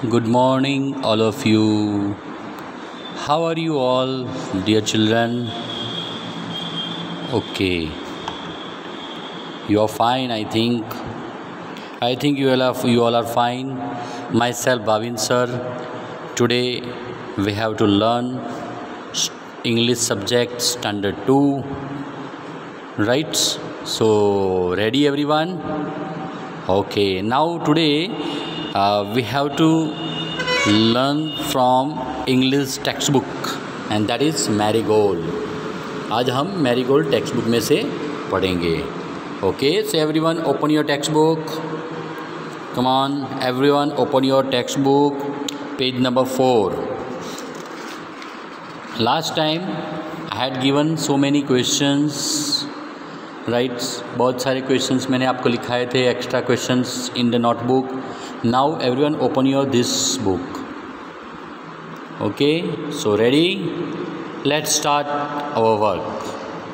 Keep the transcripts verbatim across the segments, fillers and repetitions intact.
Good morning, all of you. How are you all, dear children? Okay, you are fine. I think. I think you all are. You all are fine. Myself, Bhavin sir. Today we have to learn English subject standard two. Right? So ready, everyone? Okay. Now today uh, we have to learn from English textbook and that is Marigold. आज हम Marigold textbook में से पढ़ेंगे. Okay, so everyone open your textbook. Come on, everyone open your textbook. Page number four. Last time I had given so many questions. Right, बहुत सारे questions मैंने आपको लिखाए थे. Extra questions in the notebook. Now everyone open your this book. Okay, so ready? Let's start our work.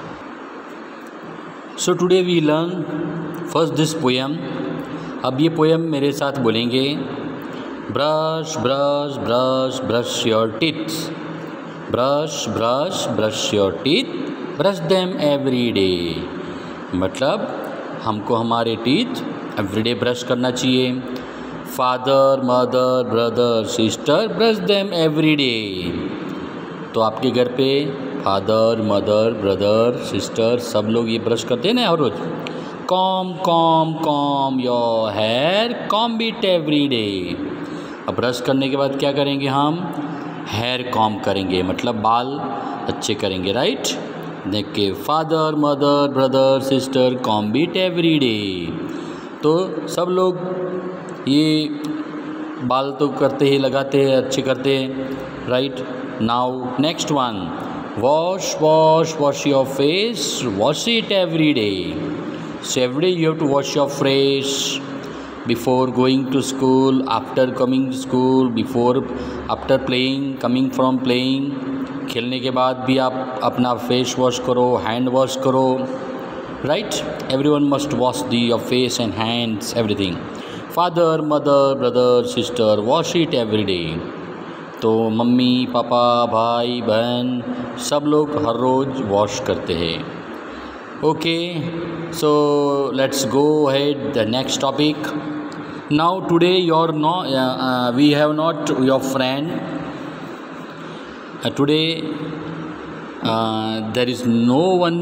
So today we learn first this poem. अब ये poem मेरे साथ बोलेंगे. Brush, brush, brush, brush your teeth. Brush, brush, brush your teeth. Brush them every day. मतलब हमको हमारे teeth everyday brush करना चाहिए. Father, mother, brother, sister brush them every day. तो आपके घर पे फादर, मदर, ब्रदर, सिस्टर सब लोग ये ब्रश करते हैं ना हर रोज. Comb comb comb your hair, comb it every day. अब ब्रश करने के बाद क्या करेंगे हम? हेयर कॉम करेंगे, मतलब बाल अच्छे करेंगे. राइट, देखिए father, mother, brother, sister comb it every day. तो सब लोग ये बाल तो करते ही, लगाते हैं, अच्छे करते हैं. Right, now next one. Wash wash wash your face, wash it every day. So every day you have to wash your face before going to school, after coming to school, before after playing, coming from playing. खेलने के बाद भी आप अपना face wash करो, hand wash करो. Right, everyone must wash the your face and hands, everything. Father, mother, brother, sister wash it every day. तो मम्मी, पापा, भाई, बहन सब लोग हर रोज़ वॉश करते हैं. Okay, so let's go ahead the next topic. Now today your no we have not your friend. Uh, today uh, there is no one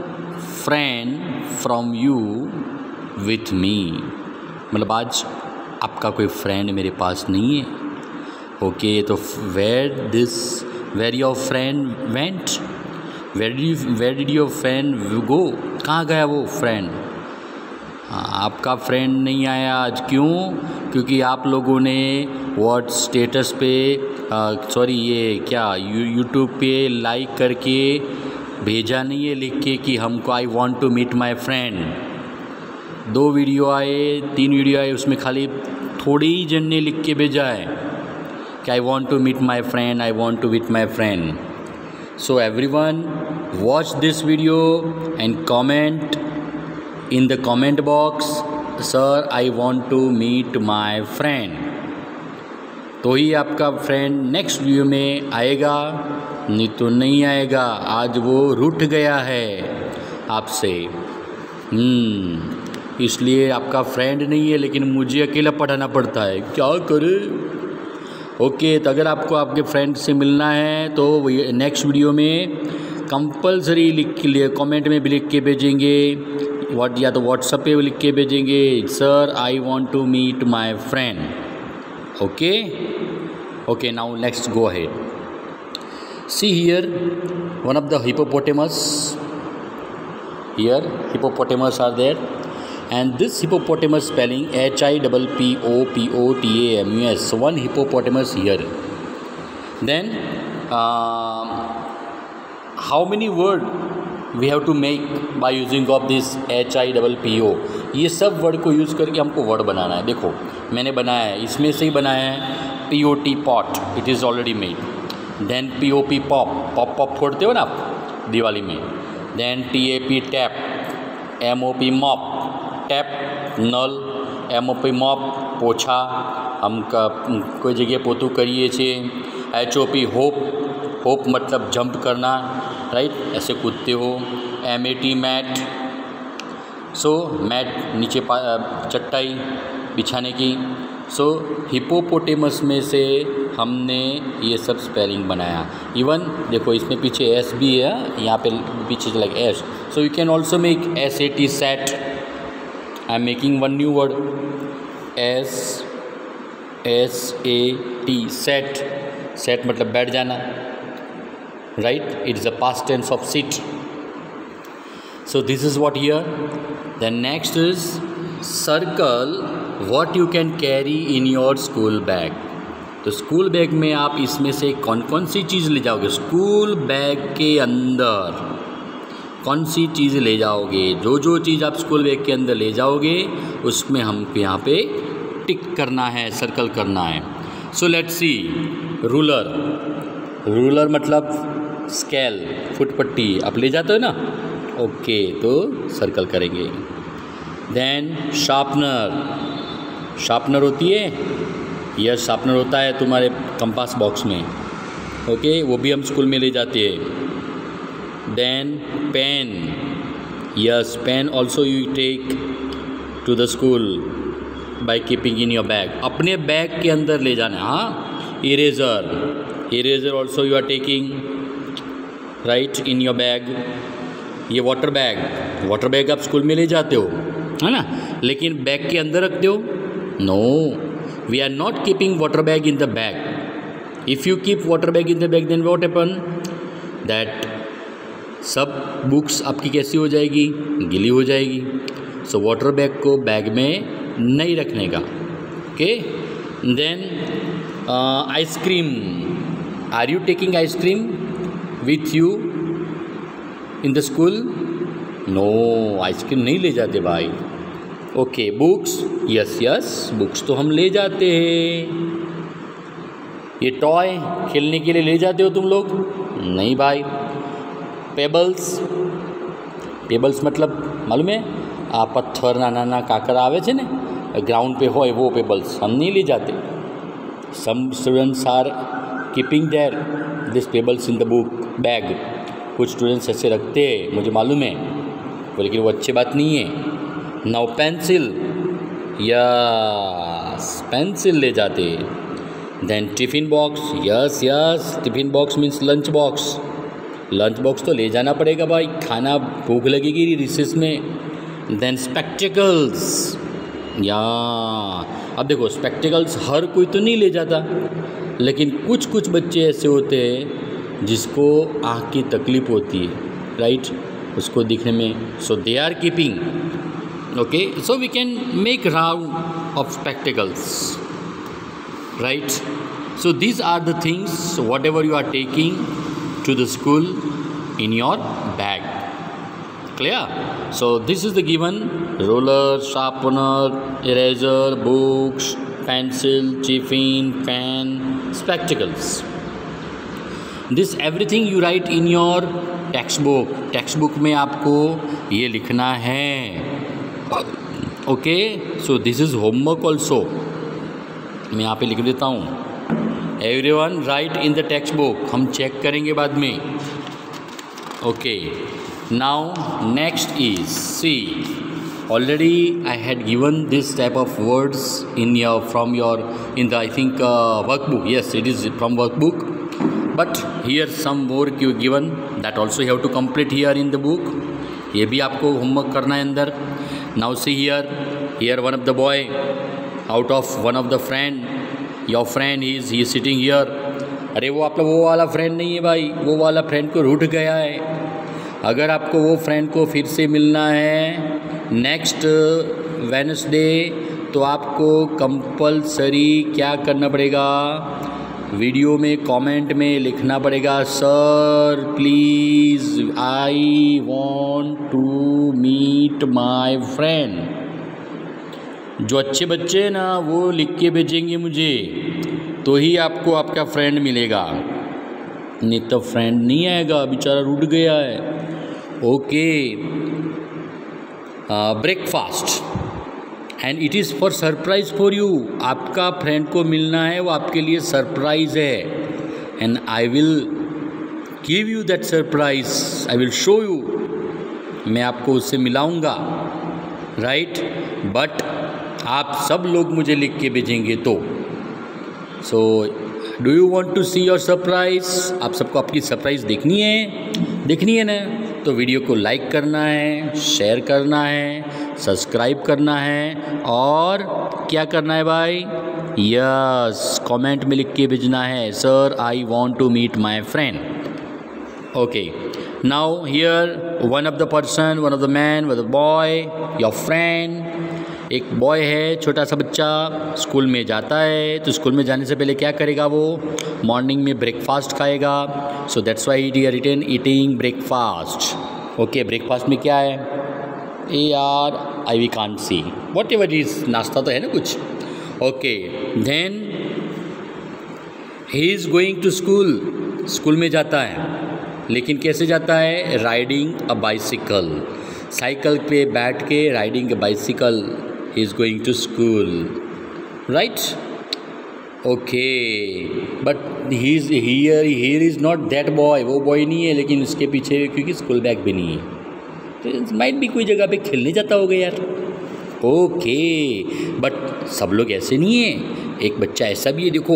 friend from you with me. मतलब आज आपका कोई फ्रेंड मेरे पास नहीं है. Okay, तो where this where your friend went, where did you where did your friend go. कहाँ गया वो फ्रेंड? आपका फ्रेंड नहीं आया आज. क्यों? क्योंकि आप लोगों ने व्हाट स्टेटस पे सॉरी uh, ये क्या यू यूट्यूब पे लाइक करके भेजा नहीं है लिख के कि हमको I want to meet my friend. दो वीडियो आए, तीन वीडियो आए, उसमें खाली थोड़ी ही जन ने लिख के भेजा है कि I want to meet my friend, I want to meet my friend. So everyone watch this video and comment in the comment box, sir I want to meet my friend. तो ही आपका फ्रेंड नेक्स्ट वीडियो में आएगा, नहीं तो नहीं आएगा. आज वो रूठ गया है आपसे. हम्म इसलिए आपका फ्रेंड नहीं है, लेकिन मुझे अकेला पढ़ाना पड़ता है. क्या करे? ओके, तो अगर आपको आपके फ्रेंड से मिलना है तो नेक्स्ट वीडियो में कंपलसरी लिख के लिए कमेंट में भी लिख के भेजेंगे, व्हाट या तो व्हाट्सएप पे लिख के भेजेंगे, sir I want to meet my friend. Okay, okay, now let's go ahead. See here, one of the hippopotamus. Here, hippopotamus are there, and this hippopotamus spelling H I P P O P O T A M U S. So one hippopotamus here. Then, um, how many word we have to make by using of this H I P P O? ये सब word को use करके हमको word बनाना है. देखो मैंने बनाया है, इसमें से ही बनाया है. P O T pot, it is already made. Then P O P pop, pop pop फोड़ते हो ना आप दिवाली में. Then T A P tap, M O P mop, tap null, M O P mop पोछा. हम का कोई जगह पोतू करिए छे। H O P hop, hop मतलब जंप करना, राइट, ऐसे कूदते हो। M A T mat, so mat नीचे चटाई बिछाने की। सो हिपोपोटेमस में से हमने ये सब स्पेलिंग बनाया। इवन देखो इसमें पीछे एस भी है, यहाँ पे पीछे like S, so you can also make S A T set. I am making one new word, S S A T set. Set मतलब बैठ जाना, right, it is a past tense of sit. So this is what here. Then next is circle what you can carry in your school bag. तो school bag में आप इसमें से कौन कौन सी चीज़ ले जाओगे? स्कूल बैग के अंदर कौन सी चीज़ ले जाओगे? जो जो चीज़ आप स्कूल बैग के अंदर ले जाओगे उसमें हमको यहाँ पे टिक करना है, सर्कल करना है। So let's see, ruler, ruler मतलब स्केल, फुटपट्टी आप ले जाते हो ना, ओके, तो सर्कल करेंगे। देन शार्पनर, शार्पनर होती है, यह शार्पनर होता है तुम्हारे कंपास बॉक्स में, ओके, वो भी हम स्कूल में ले जाते हैं। Then pen, yes, pen also you take to the school by keeping in your bag, अपने बैग के अंदर ले जाना है। हाँ, eraser, eraser also you are taking right in your bag. ये वाटर बैग, वाटर बैग आप स्कूल में ले जाते हो, है ना, लेकिन बैग के अंदर रखते हो? No, we are not keeping water bag in the bag. If you keep water bag in the bag then what happen, that सब बुक्स आपकी कैसी हो जाएगी? गीली हो जाएगी। सो वाटर बैग को बैग में नहीं रखने का, okay. Then ice cream, are you taking ice cream with you in the school? No, ice cream नहीं ले जाते भाई। Okay, books, yes yes, books तो हम ले जाते हैं। ये टॉय खेलने के लिए ले जाते हो तुम लोग? नहीं भाई। पेबल्स, पेबल्स मतलब मालूम है आ पत्थर नाना नाना काकर आवे छे ने ग्राउंड पे होय वो पेबल्स हम नहीं ले जाते। Some students are keeping their this pebbles in the book bag, कुछ स्टूडेंट्स ऐसे रखते हैं, मुझे मालूम है, लेकिन वो अच्छी बात नहीं है। नाउ पेंसिल, यस, पेंसिल ले जाते। Then tiffin box, yes yes, tiffin box means lunch box, lunch box तो ले जाना पड़ेगा भाई, खाना भूख लगेगी रिसेस में। देन स्पेक्टिकल्स, या अब देखो स्पेक्टिकल्स हर कोई तो नहीं ले जाता, लेकिन कुछ कुछ बच्चे ऐसे होते हैं जिसको आँख की तकलीफ होती है, राइट, उसको दिखने में, so they are keeping, okay, so we can make round of spectacles, right. So these are the things whatever you are taking to the school in your bag, clear? So this is the given: ruler, sharpener, eraser, books, pencil, tiffin, pen, spectacles. This everything you write in your textbook. textbook में आपको ये लिखना है, okay? So this is homework also. मैं यहाँ पे लिख देता हूँ, everyone write in the textbook, हम चेक करेंगे बाद में, okay. Now next is see, already I had given this type of words in your from your in the I think workbook, yes it is from workbook, but here some work you given that also have to complete here in the book, ये भी आपको homework करना है अंदर। Now see here, here one of the boy out of one of the friend, your friend is he sitting here. अरे वो आपका वो वाला फ्रेंड नहीं है भाई, वो वाला फ्रेंड को रूठ गया है। अगर आपको वो फ्रेंड को फिर से मिलना है नेक्स्ट वेडनेसडे, तो आपको कंपलसरी क्या करना पड़ेगा? वीडियो में कमेंट में लिखना पड़ेगा, sir please I want to meet my friend. जो अच्छे बच्चे हैं ना वो लिख के भेजेंगे मुझे, तो ही आपको आपका फ्रेंड मिलेगा, नहीं तो फ्रेंड नहीं आएगा, बेचारा रूठ गया है। Okay, breakfast, and it is for surprise for you. आपका फ्रेंड को मिलना है, वो आपके लिए सरप्राइज है। And I will give you that surprise, I will show you, मैं आपको उससे मिलाऊंगा, राइट। बट आप सब लोग मुझे लिख के भेजेंगे तो। So do you want to see your surprise? आप सबको आपकी सरप्राइज देखनी है, देखनी है ना? तो वीडियो को लाइक करना है, शेयर करना है, सब्सक्राइब करना है, और क्या करना है भाई? यस, कमेंट में लिख के भेजना है, sir I want to meet my friend. Okay, now here one of the person, one of the man, one of the boy, your friend. एक बॉय है, छोटा सा बच्चा, स्कूल में जाता है। तो स्कूल में जाने से पहले क्या करेगा? वो मॉर्निंग में ब्रेकफास्ट खाएगा। So that's why he are written eating breakfast. Okay, breakfast में क्या है? A R I we can't see, whatever is, नाश्ता तो है ना कुछ। Okay, then he is going to school, school में जाता है, लेकिन कैसे जाता है? राइडिंग अ बाइसिकल, साइकिल पे बैठ के, riding a bicycle, he is going to school, right? Okay, but he is here, here is not that boy, वो boy नहीं है, लेकिन उसके पीछे क्योंकि स्कूल बैग भी नहीं है, तो माइट भी कोई जगह पे खेलने जाता होगा यार। ओके, बट सब लोग ऐसे नहीं है, एक बच्चा ऐसा भी है, देखो,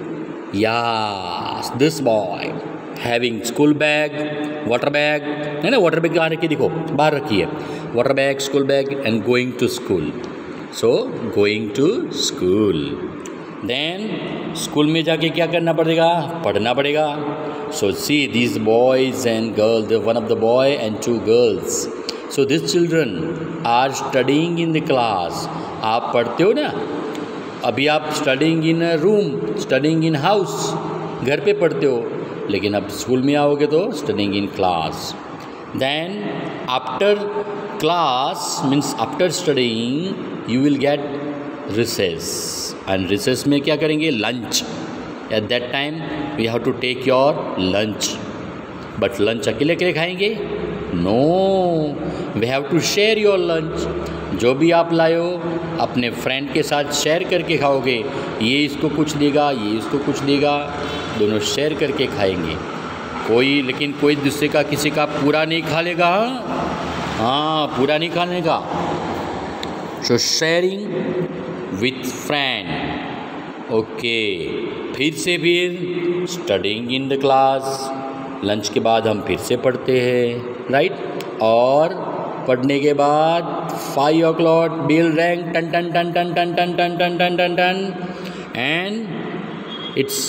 yes this boy having school bag, water bag है ना, वाटर बैग कहाँ रखी है? देखो बाहर रखी है, water bag, school bag, and going to school. So going to school, then school में जाके क्या करना पड़ेगा? पढ़ना पड़ेगा। So see this boys and girls, one of the boy and two girls, so this children are studying in the class. आप पढ़ते हो ना, अभी आप studying in a room, studying in house, घर पे पढ़ते हो, लेकिन अब स्कूल में आओगे तो studying in class. Then after class means after studying you will get recess, and recess में क्या करेंगे? Lunch. At that time we have to take your lunch, but lunch अकेले अकेले खाएंगे? No, we have to share your lunch. जो भी आप लाए हो अपने फ्रेंड के साथ शेयर करके खाओगे। ये इसको कुछ देगा, ये इसको कुछ देगा, दोनों शेयर करके खाएंगे। कोई लेकिन कोई दूसरे का, किसी का पूरा नहीं खा लेगा। हाँ, पूरा नहीं खाने का। So sharing with friend. Okay, फिर से फिर studying in the class, lunch के बाद हम फिर से पढ़ते हैं, राइट। और पढ़ने के बाद five o'clock bell rang, टन टन टन टन टन टन टन टन टन टन टन and it's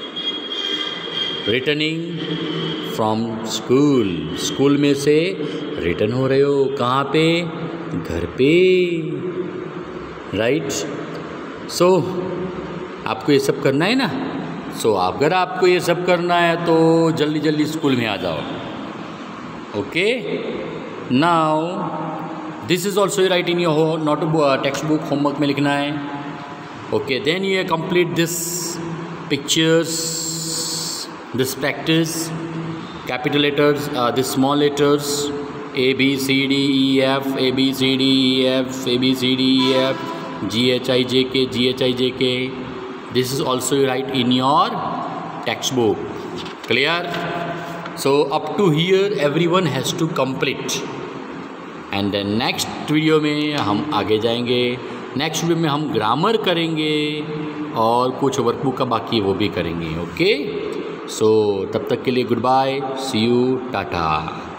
returning from school. School में से रिटर्न हो रहे हो, कहाँ पे? घर पे, राइट। सो आपको ये सब करना है ना। सो so, अगर आपको ये सब करना है तो जल्दी जल्दी स्कूल में आ जाओ। Okay, now this is also write in your note text book, homework में लिखना है। Okay, then you complete this pictures, this practice, capital letters, uh, the small letters A B C D E F, A B C D E F, A B C D E F, G H I J K, G H I J K. This is also right in your textbook. Clear? So up to here everyone has to complete. And then next video में हम आगे जाएंगे। Next video में हम grammar करेंगे और कुछ workbook का बाकी वो भी करेंगे। ओके, सो तब तक के लिए good bye, see you, Tata.